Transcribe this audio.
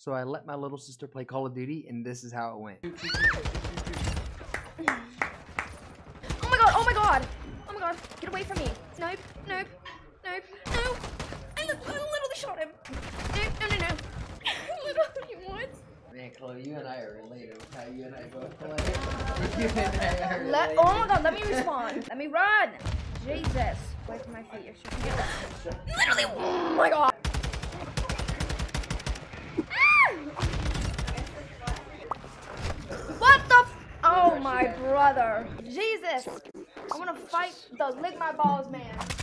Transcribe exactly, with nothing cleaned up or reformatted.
So I let my little sister play Call of Duty, and this is how it went. Oh my god, oh my god! Oh my god, get away from me. Nope, nope, nope, no. I, li I literally shot him. No, no, no, no. Literally, what? Man, Chloe, you and I are related. How you and I both play. You and I are Let, related. oh my god, let me respawn. Let me run. Jesus. Away from my feet. You're shooting me. Literally, oh my god. What the f- Oh my brother. Jesus. I wanna fight the lick my balls man.